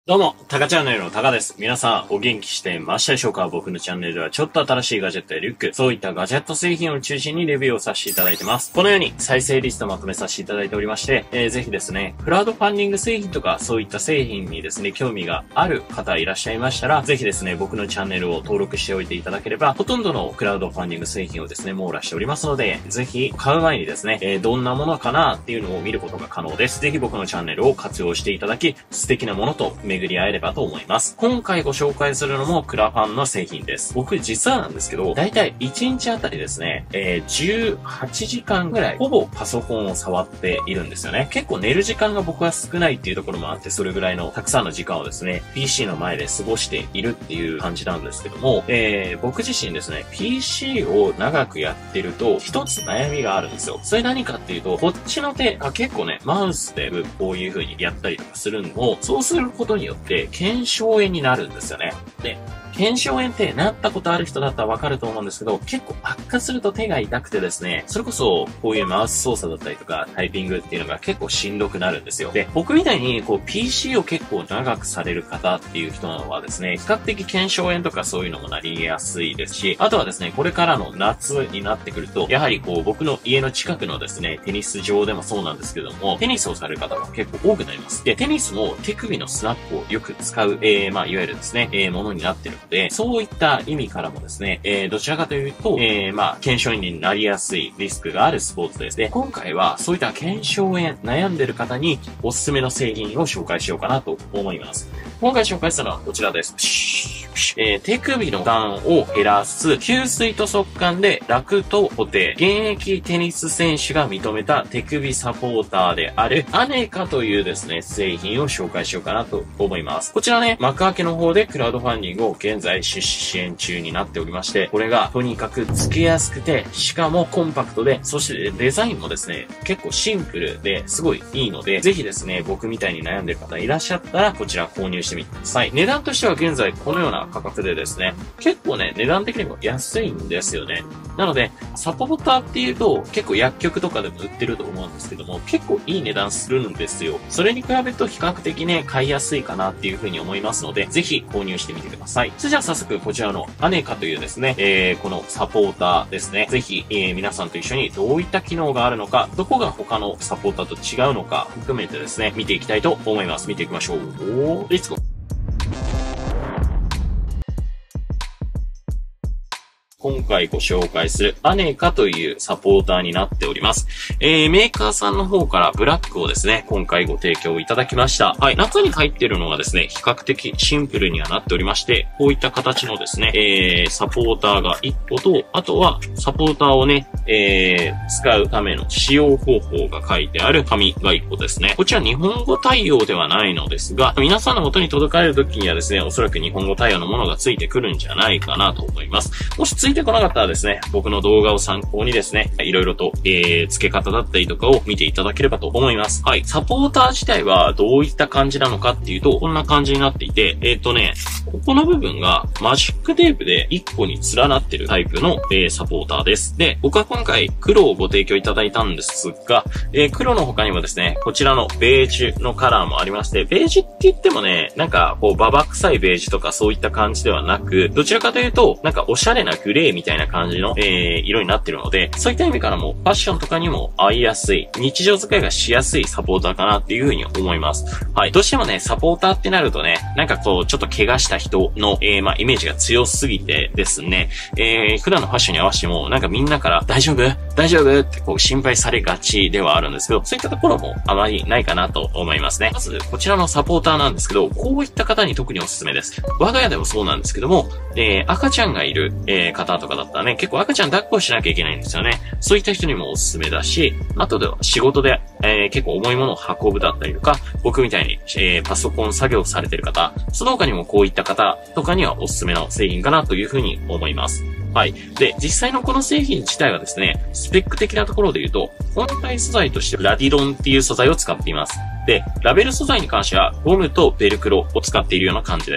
どうも、タカチャンネルのタカです。皆さん、お元気してましたでしょうか？僕のチャンネルではちょっと新しいガジェットやリュック、そういったガジェット製品を中心にレビューをさせていただいてます。このように再生リストまとめさせていただいておりまして、ぜひですね、クラウドファンディング製品とか、そういった製品にですね、興味がある方いらっしゃいましたら、ぜひですね、僕のチャンネルを登録しておいていただければ、ほとんどのクラウドファンディング製品をですね、網羅しておりますので、ぜひ買う前にですね、どんなものかなっていうのを見ることが可能です。ぜひ僕のチャンネルを活用していただき、素敵なものと巡り合えればと思います。今回ご紹介するのもクラファンの製品です。僕実はなんですけど、だいたい1日あたりですね、18時間ぐらいほぼパソコンを触っているんですよね。結構寝る時間が僕は少ないっていうところもあって、それぐらいのたくさんの時間をですね、PC の前で過ごしているっていう感じなんですけども、僕自身ですね、PC を長くやってると一つ悩みがあるんですよ。それ何かっていうと、こっちの手が結構ね、マウスでこういう風にやったりとかするのを、そうすることによって腱鞘炎になるんですよね。で、腱鞘炎ってなったことある人だったらわかると思うんですけど、結構悪化すると手が痛くてですね、それこそこういうマウス操作だったりとかタイピングっていうのが結構しんどくなるんですよ。で、僕みたいにPC を結構長くされる方っていう人はですね、比較的腱鞘炎とかそういうのもなりやすいですし、あとはですね、これからの夏になってくると、やはり僕の家の近くのですね、テニス場でもそうなんですけども、テニスをされる方が結構多くなります。で、テニスも手首のスナップをよく使う、いわゆるですね、ものになってるので、そういった意味からもですね、どちらかというと、腱鞘炎になりやすいリスクがあるスポーツですね。今回はそういった腱鞘炎悩んでる方におすすめの製品を紹介しようかなと思います。今回紹介したのはこちらです。手首の負担を減らす吸水と速乾で楽と固定。現役テニス選手が認めた手首サポーターであるアネカというですね、製品を紹介しようかなと思います。こちらね、幕開けの方でクラウドファンディングを現在支援中になっておりまして、これがとにかく付けやすくて、しかもコンパクトで、そしてデザインもですね、結構シンプルですごいいいので、ぜひですね、僕みたいに悩んでる方いらっしゃったら、こちら購入してみてください。値段としては現在このような価格でですね、結構ね、値段的にも安いんですよね。なので、サポーターっていうと、結構薬局とかでも売ってると思うんですけども、結構いい値段するんですよ。それに比べると比較的ね、買いやすいかなっていうふうに思いますので、ぜひ購入してみてください。それじゃあ早速、こちらのアネカというですね、このサポーターですね。ぜひ、皆さんと一緒にどういった機能があるのか、どこが他のサポーターと違うのか、含めてですね、見ていきたいと思います。見ていきましょう。レッツゴー。今回ご紹介するアネカというサポーターになっております。メーカーさんの方からブラックをですね、今回ご提供いただきました。はい、中に入っているのがですね、比較的シンプルにはなっておりまして、こういった形のですね、サポーターが1個と、あとはサポーターをね、使うための使用方法が書いてある紙が1個ですね。こちら日本語対応ではないのですが、皆さんの元に届かれる時にはですね、おそらく日本語対応のものがついてくるんじゃないかなと思います。もしついてこなかったらですね、僕の動画を参考にですね、いろいろと、付け方だったりとかを見ていただければと思います。はい。サポーター自体はどういった感じなのかっていうと、こんな感じになっていて、ここの部分がマジックテープで1個に連なってるタイプの、サポーターです。で、僕は今回黒をご提供いただいたんですが、黒の他にもですね、こちらのベージュのカラーもありまして、ベージュって言ってもね、なんかババ臭いベージュとかそういった感じではなく、どちらかというと、なんかおしゃれなグレーみたいな感じの、色になってるので、そういった意味からもファッションとかにも合いやすい、日常使いがしやすいサポーターかなっていうふうに思います。はい。どうしてもね、サポーターってなるとね、なんかちょっと怪我した人の、イメージが強すぎてですね、普段のファッションに合わせても、なんかみんなから大丈夫って心配されがちではあるんですけど、そういったところもあまりないかなと思いますね。まず、こちらのサポーターなんですけど、こういった方に特におすすめです。我が家でもそうなんですけども、赤ちゃんがいる、方とかだったらね、結構赤ちゃん抱っこしなきゃいけないんですよね。そういった人にもおすすめだし、あとでは仕事で、結構重いものを運ぶだったりとか、僕みたいに、パソコン作業されてる方、その他にもこういった方とかにはおすすめの製品かなというふうに思います。はい。で、実際のこの製品自体はですね、スペック的なところで言うと、本体素材としてラディロンっていう素材を使っています。で、ラベル素材に関してはゴムとベルクロを使っているような感じです。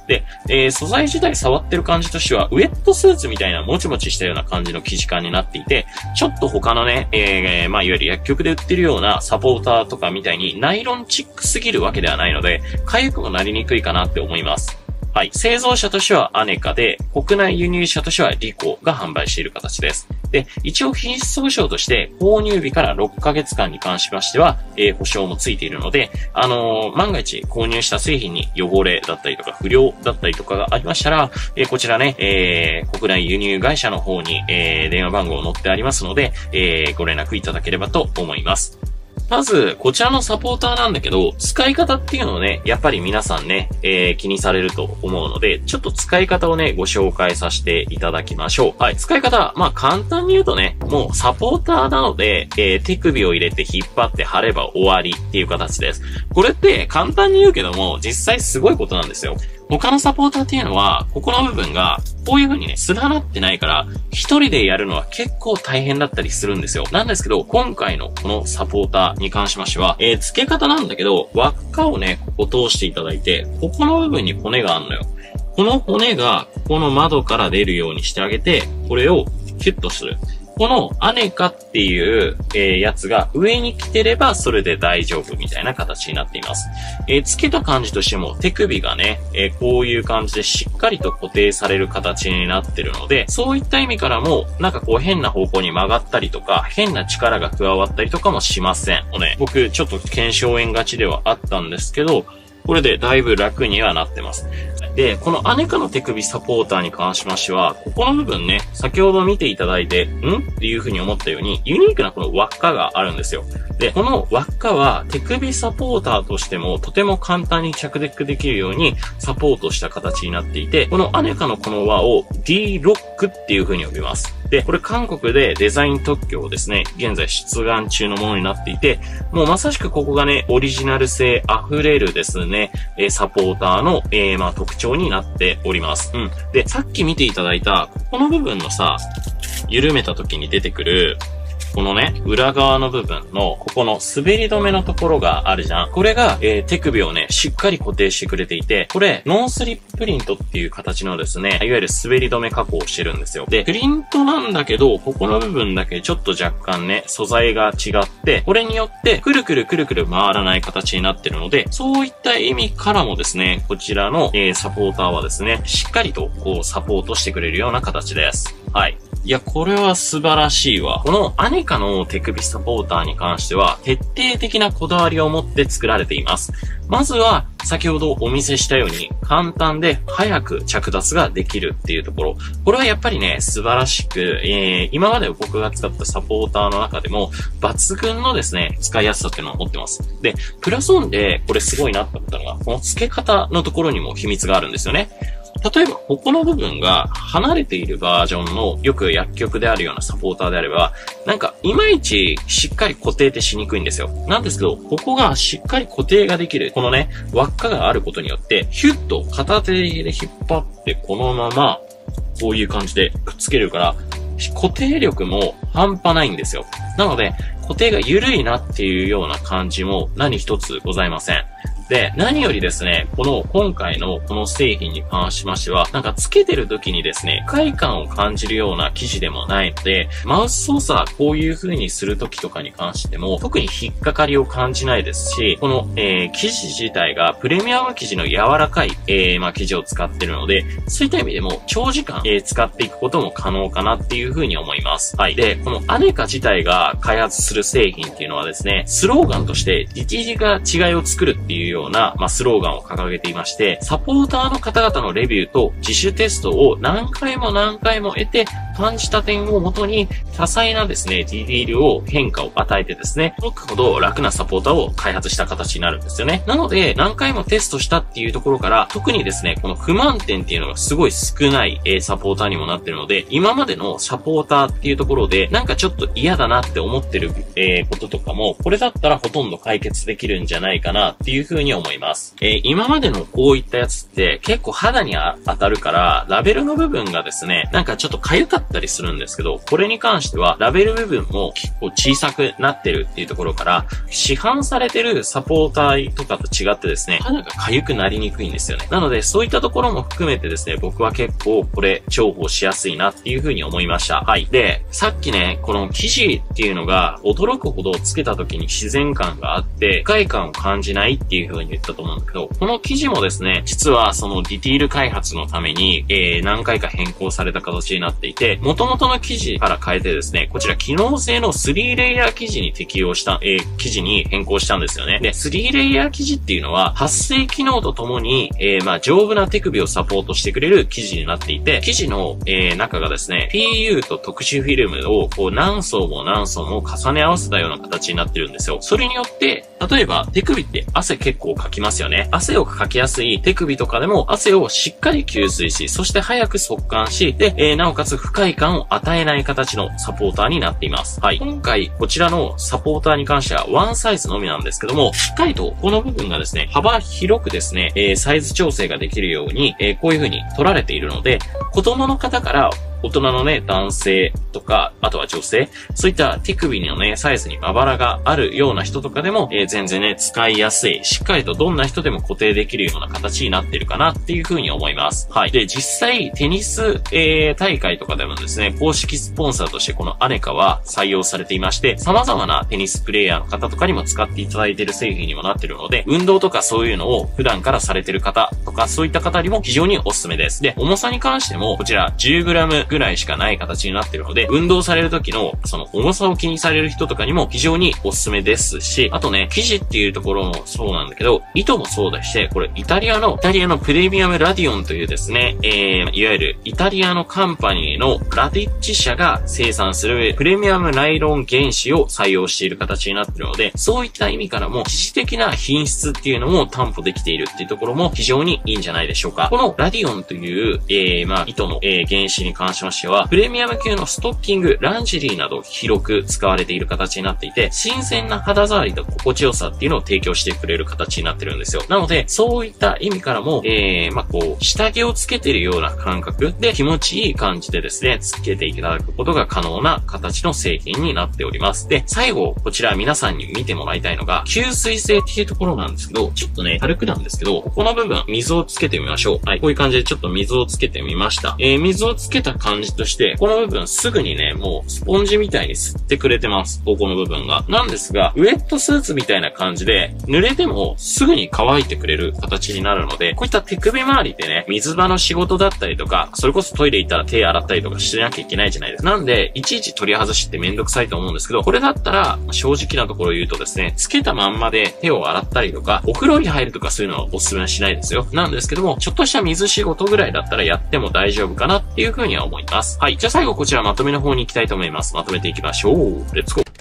で、素材自体触ってる感じとしては、ウェットスーツみたいなもちもちしたような感じの生地感になっていて、ちょっと他のね、いわゆる薬局で売ってるようなサポーターとかみたいにナイロンチックすぎるわけではないので、痒くもなりにくいかなって思います。はい。製造者としてはアネカで、国内輸入者としてはリコが販売している形です。で、一応品質保証として、購入日から6ヶ月間に関しましては、保証もついているので、万が一購入した製品に汚れだったりとか不良だったりとかがありましたら、こちらね、国内輸入会社の方に、電話番号載ってありますので、ご連絡いただければと思います。まず、こちらのサポーターなんだけど、使い方っていうのをね、やっぱり皆さんね、気にされると思うので、ちょっと使い方をね、ご紹介させていただきましょう。はい、使い方、まあ簡単に言うとね、もうサポーターなので、手首を入れて引っ張って貼れば終わりっていう形です。これって簡単に言うけども、実際すごいことなんですよ。他のサポーターっていうのは、ここの部分が、こういう風にね、連なってないから、一人でやるのは結構大変だったりするんですよ。なんですけど、今回のこのサポーターに関しましては、付け方なんだけど、輪っかをね、ここ通していただいて、ここの部分に骨があるのよ。この骨が、ここの窓から出るようにしてあげて、これをキュッとする。このアネカっていう、やつが上に来てればそれで大丈夫みたいな形になっています。つけた感じとしても手首がね、こういう感じでしっかりと固定される形になってるので、そういった意味からもなんかこう変な方向に曲がったりとか、変な力が加わったりとかもしません。僕ちょっと腱鞘炎がちではあったんですけど、これでだいぶ楽にはなってます。で、このアネカの手首サポーターに関しましては、ここの部分ね、先ほど見ていただいて、っていう風に思ったように、ユニークなこの輪っかがあるんですよ。で、この輪っかは手首サポーターとしてもとても簡単に着陸できるようにサポートした形になっていて、このアネカのこの輪を D ロックっていう風に呼びます。で、これ韓国でデザイン特許をですね、現在出願中のものになっていて、もうまさしくここがね、オリジナル性溢れるですね、サポーターの、特徴になっております。で、さっき見ていただいた、この部分のさ、緩めた時に出てくる、このね、裏側の部分の、ここの滑り止めのところがあるじゃん。これが、手首をね、しっかり固定してくれていて、これ、ノンスリッププリントっていう形のですね、いわゆる滑り止め加工をしてるんですよ。で、プリントなんだけど、ここの部分だけちょっと若干ね、素材が違って、これによって、くるくるくるくる回らない形になってるので、そういった意味からもですね、こちらの、サポーターはですね、しっかりと、こう、サポートしてくれるような形です。はい。いや、これは素晴らしいわ。このアネカの手首サポーターに関しては、徹底的なこだわりを持って作られています。まずは、先ほどお見せしたように、簡単で早く着脱ができるっていうところ。これはやっぱりね、素晴らしく、今まで僕が使ったサポーターの中でも、抜群のですね、使いやすさっていうのを持ってます。で、プラスオンで、これすごいなって思ったのが、この付け方のところにも秘密があるんですよね。例えば、ここの部分が離れているバージョンのよく薬局であるようなサポーターであれば、なんかいまいちしっかり固定ってしにくいんですよ。なんですけど、ここがしっかり固定ができる、このね、輪っかがあることによって、ヒュッと片手で引っ張ってこのまま、こういう感じでくっつけるから、固定力も半端ないんですよ。なので、固定が緩いなっていうような感じも何一つございません。で、何よりですね、今回のこの製品に関しましては、なんかつけてる時にですね、快感を感じるような生地でもないので、マウス操作こういう風にする時とかに関しても、特に引っかかりを感じないですし、この、生地自体がプレミアム生地の柔らかい、生地を使ってるので、そういった意味でも長時間、使っていくことも可能かなっていう風に思います。はい。で、このアネカ自体が開発する製品っていうのはですね、スローガンとして、力が違いを作るっていうような、スローガンを掲げていまして、サポーターの方々のレビューと自主テストを何回も得て、感じた点をもとに多彩なですね、ディティールを変化を与えてですね、届くほど楽なサポーターを開発した形になるんですよね。なので、何回もテストしたっていうところから、特にですね、この不満点っていうのがすごい少ない、サポーターにもなってるので、今までのサポーターっていうところで、なんかちょっと嫌だなって思ってる、こととかも、これだったらほとんど解決できるんじゃないかなっていうふうに思います。今までのこういったやつって結構肌に当たるから、ラベルの部分がですね、なんかちょっと痒かっったりするんですけど、これに関してはラベル部分も結構小さくなってるっていうところから、市販されてるサポーターとかと違ってですね、肌が痒くなりにくいんですよね。なので、そういったところも含めてですね、僕は結構これ重宝しやすいなっていう風に思いました。はい。で、さっきね、この生地っていうのが驚くほどつけた時に自然感があって、不快感を感じないっていう風に言ったと思うんだけど、この生地もですね、実はそのディティール開発のために、何回か変更された形になっていて、元々の生地から変えてですね、こちら機能性の3レイヤー生地に適用した、生地に変更したんですよね。で、3レイヤー生地っていうのは、発生機能とともに、丈夫な手首をサポートしてくれる生地になっていて、生地の、中がですね、PU と特殊フィルムをこう何層も何層も重ね合わせたような形になってるんですよ。それによって、例えば手首って汗結構かきますよね。汗をかきやすい手首とかでも汗をしっかり吸水し、そして早く速乾し、で、なおかつ不快感を与えない形のサポーターになっています。はい。今回、こちらのサポーターに関してはワンサイズのみなんですけども、しっかりとこの部分がですね、幅広くですね、サイズ調整ができるように、こういう風に取られているので、子供の方から大人のね、男性とか、あとは女性、そういった手首のね、サイズにまばらがあるような人とかでも、全然ね、使いやすい、しっかりとどんな人でも固定できるような形になっているかなっていう風に思います。はい。で、実際、テニス、大会とかでもですね、公式スポンサーとしてこのアネカは採用されていまして、様々なテニスプレイヤーの方とかにも使っていただいている製品にもなっているので、運動とかそういうのを普段からされている方とか、そういった方にも非常におすすめです。で、重さに関しても、こちら 10g ぐらいしかない形になっているので、運動される時のその重さを気にされる人とかにも非常におすすめですし、あとね、生地っていうところもそうなんだけど、糸もそうだし、これイタリアのプレミアムラディオンというですね、いわゆるイタリアのカンパニーのラディッチ社が生産するプレミアムナイロン原子を採用している形になっているので、そういった意味からも、生地的な品質っていうのも担保できているっていうところも非常にいいんじゃないでしょうか。このラディオンという、糸の、原子に関しましては、プレミアム級のストッキング、ランジェリーなど広く使われている形になっていて、新鮮な肌触りと心地よさっていうのを提供してくれる形になってるんですよ。なので、そういった意味からも、下着をつけているような感覚で気持ちいい感じでですね、つけていただくことが可能な形の製品になっております。で、最後、こちら皆さんに見てもらいたいのが、吸水性っていうところなんですけど、ちょっとね、軽くなんですけど、ここの部分、水をつけてみましょう。はい、こういう感じでちょっと水をつけてみました。水をつけた感じとして、この部分すぐにね、もうスポンジみたいに吸ってくれてます。ここの部分が。なんですが、ウェットスーツみたいな感じで、濡れてもすぐに乾いてくれる形になるので、こういった手首周りでね、水場の仕事だったりとか、それこそトイレ行ったら手洗ったりとかしなきゃいけないじゃないですか。なんで、いちいち取り外しってめんどくさいと思うんですけど、これだったら、正直なところを言うとですね、つけたまんまで手を洗ったりとか、お風呂に入るとかそういうのはおすすめはしないですよ。なんですけども、ちょっとした水仕事ぐらいだったらやっても大丈夫かなっていうふうには思います。はい。じゃあ最後こちらまとめの方に行きたいと思います。まとめていきましょう。レッツゴー。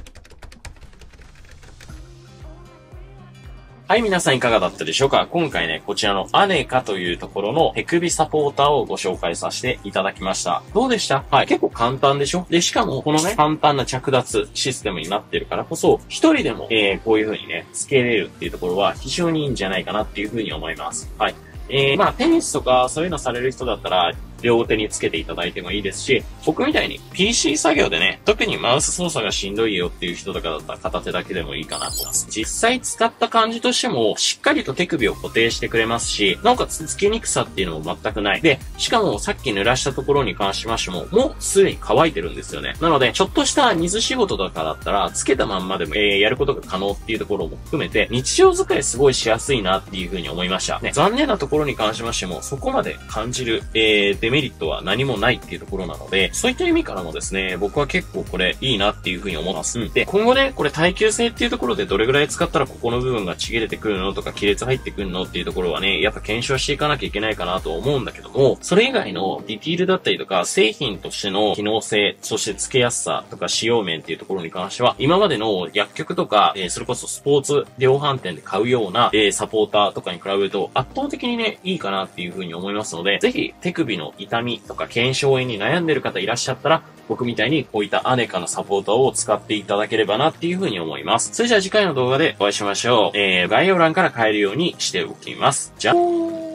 はい、皆さんいかがだったでしょうか？今回ね、こちらのアネカというところの手首サポーターをご紹介させていただきました。どうでした？はい、結構簡単でしょ？で、しかもこのね、簡単な着脱システムになってるからこそ、一人でも、こういう風にね、つけれるっていうところは非常にいいんじゃないかなっていう風に思います。はい。テニスとかそういうのされる人だったら、両手につけていただいてもいいですし、僕みたいに PC 作業でね、特にマウス操作がしんどいよっていう人とかだったら片手だけでもいいかなと思います。実際使った感じとしても、しっかりと手首を固定してくれますし、なおかつつけにくさっていうのも全くない。で、しかもさっき濡らしたところに関しましても、もうすでに乾いてるんですよね。なので、ちょっとした水仕事とかだったら、つけたまんまでも、やることが可能っていうところも含めて、日常使いすごいしやすいなっていう風に思いました。ね、残念なところに関しましても、そこまで感じる、デメリットは何もないっていうところなので、そういった意味からもですね、僕は結構これいいなっていう風に思います。で、今後ね、これ耐久性っていうところでどれぐらい使ったらここの部分がちぎれてくるのとか亀裂入ってくるのっていうところはね、やっぱ検証していかなきゃいけないかなと思うんだけども、それ以外のディティールだったりとか、製品としての機能性、そして付けやすさとか使用面っていうところに関しては、今までの薬局とか、それこそスポーツ量販店で買うような、サポーターとかに比べると圧倒的にね、いいかなっていう風に思いますので、ぜひ手首の痛みとか腱鞘炎に悩んでる方いらっしゃったら、僕みたいにこういったアネカのサポーターを使っていただければなっていう風に思います。それじゃあ次回の動画でお会いしましょう。概要欄から買えるようにしておきます。じゃあ。